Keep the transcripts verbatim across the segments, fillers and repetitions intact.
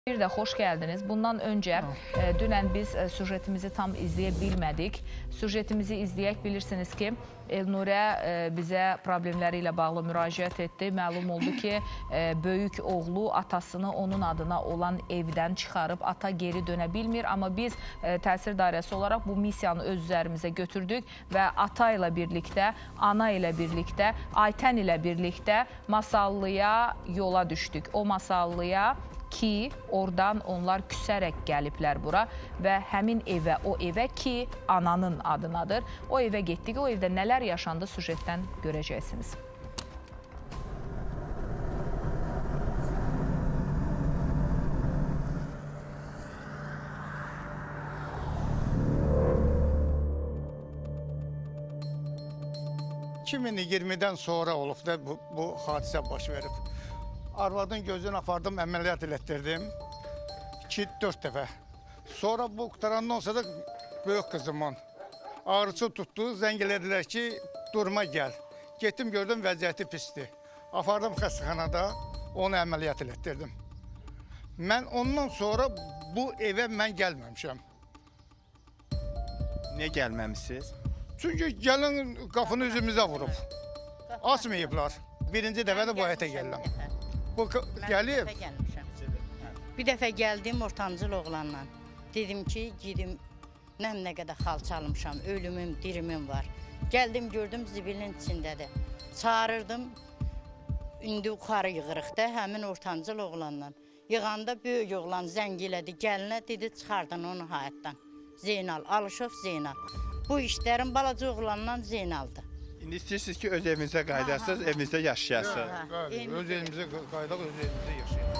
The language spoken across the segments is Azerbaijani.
Bir də xoş gəldiniz. Bundan öncə e, dünən biz e, süjetimizi tam izləyə bilmədik. Süjetimizi izləyək, bilirsiniz ki, Elnurə e, bizə problemləri ilə bağlı müraciət etdi. Məlum oldu ki, e, böyük oğlu atasını onun adına olan evdən çıxarıb, ata geri dönə bilmir. Amma biz e, təsir dairəsi olaraq bu missiyanı öz üzərimizə götürdük və ata ilə birlikdə, ana ilə birlikdə, Aytən ilə birlikdə Masallıya yola düşdük. O Masallıya ki, oradan onlar küsərək gəliblər bura və həmin evə, o evə ki, ananın adınadır. O evə getdik, o evdə nələr yaşandı, süjetdən görəcəksiniz. iki min iyirmidən sonra olub da bu, bu hadisə baş verib. Arvadın gözünü apardım, əməliyyat elətdirdim. iki dörd dəfə. Sonra bu qutarandan sonra da böyük qızımın ağrısı tutdu. Zəng elədilər ki, durma gəl. Getdim, gördüm, vəziyyəti pisdir. Apardım xəstəxanada, onu əməliyyat elətdirdim. Mən ondan sonra bu evə mən gəlməmişəm. Niyə gəlməmişsiniz? Çünki gəlin qapını üzümüzə vurub. Asmayıblar. Birinci dəfə də bu həyətə gəlirəm. Bu gəlib. Bir dəfə gəldim ortancıl oğlanla. Dedim ki, gidim, nə nə qədər xal çalmışam, ölümüm, dirimim var. Gəldim, gördüm, zibilin içindədir. Çağırırdım, indi yuxarı yığırıq da, həmin ortancıl oğlanla. Yığanda böyük oğlan zəng elədi, gəlinə dedi, çıxardın onu həyətdən. Zeynal, Alışov Zeynal. Bu işlərin balaca oğlanla Zeynaldır. İndi istəyirsiniz ki, öz evinizə qaydasınız, evinizdə yaşayasınız. Bəli, öz evimizə qaydaq, öz evimizə yaşayasınız.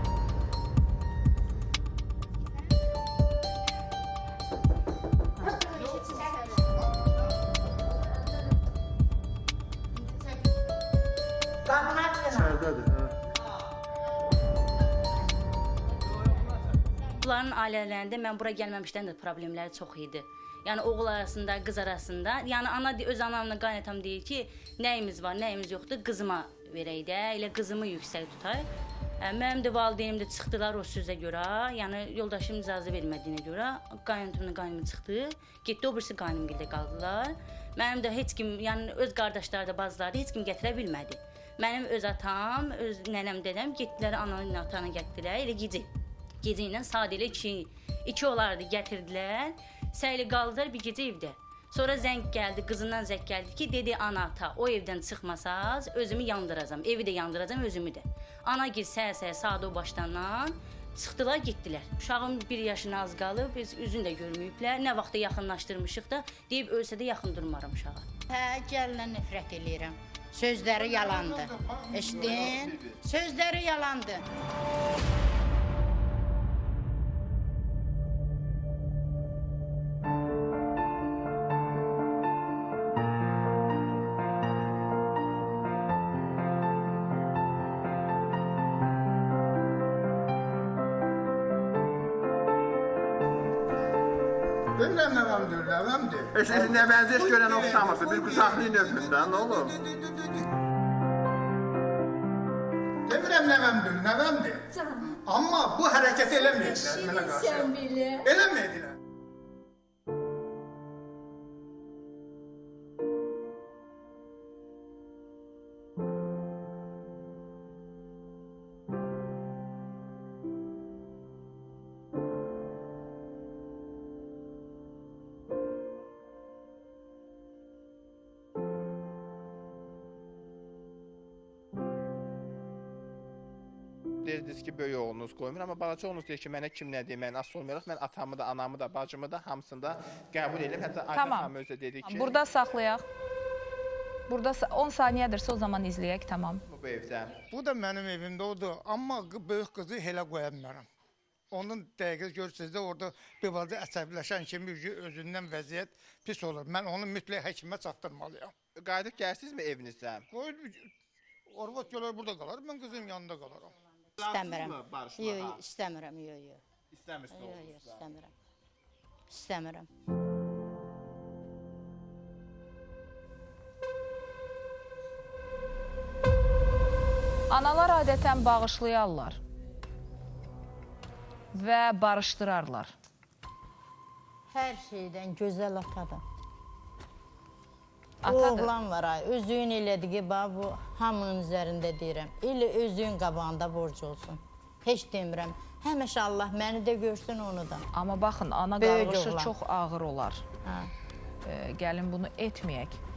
Bunların ailələrində mən bura gəlməmişdən də problemləri çox idi. Yəni oğul arasında, qız arasında. Yəni ana öz anamla qaynatam deyir ki, nəyimiz var, nəyimiz yoxdur, qızıma verək də, elə qızımı yüksək tutay. Mənim də valideynim də çıxdılar o sözə görə, yəni yoldaşım icazə vermədiyinə görə qaynatamla qaynım çıxdı, getdi o birisi qaynımgildə qaldılar. Mənim də heç kim, yəni öz qardaşları da bazıları heç kim gətirə bilmədi. Mənim öz atam, öz nənəm, dedəm getdilər, ananın atana getdilər, elə gecə. Gecə ilə sadə ilə iki, iki olardı, gətirdilər. Səyli qaldılar bir gecə evdə. Sonra zəng gəldi, qızından zəng gəldi ki, dedi ana ata, o evdən çıxmasaz, özümü yandıracam, evi də yandıracam, özümü də. Ana gir səyə-səyə saat o başdandan çıxdılar, getdilər. Uşağım bir yaşına az qalıb, biz üzünü də görməyiblər. Nə vaxtda yaxınlaşdırmışıq da, deyib ölsə də yaxın durmaram uşağa. Hə, gəlinə nifrət eləyirəm. Sözləri yalandı. Eşdin? Sözləri yalandı. Bilməm nəvəmdir, nəvəmdir. Siz nəvənizi heç görən oxşamırsınız, bir qısaqlayın öpürdən, nə olur? Demirəm nəvəmdir, nəvəmdir. Amma bu hərəkət eləməyədilər mənə qarşı. Eləməyədilər. Deyirdiniz ki, böyük oğlunuz qoymur, amma balaca oğlunuz deyir ki, mənə kim nə deyir, mən asıl olmayaraq, mən atamı da, anamı da, bacımı da, hamısını da qəbul edirəm. Hətta Aytən xanım özü dedi ki... Burada saxlayaq. Burada on saniyədirsə o zaman izləyək, tamam. Bu evdə. Bu da mənim evimdə odur, amma böyük qızı elə qoya bilmərəm. Onun dəqiqə görürsünüz də orada bir balaca əsəbləşən kimi özündən vəziyyət pis olur. Mən onu mütləq həkimə çatdırmalıyam. Qayıdıb gəlsinizmi evinizdə? Orvat gələr burada qalar, mən qızım yanında qalaram. İstəmirəm. Yox, istəmirəm, yox, yox. İstəmirsiniz oğlunuzda? Yox, istəmirəm. İstəmirəm. Analar adətən bağışlayarlar. və barışdırarlar. Hər şeydən gözəl atadır. Atadır. Oğlan var ay, özüyün elədi ki, bu hamının üzərində deyirəm. Elə özüyün qabağında borc olsun. Heç demirəm. Həmişə Allah məni də görsün, onu da. Amma baxın, ana qarğışı çox ağır olar. Gəlin bunu etməyək.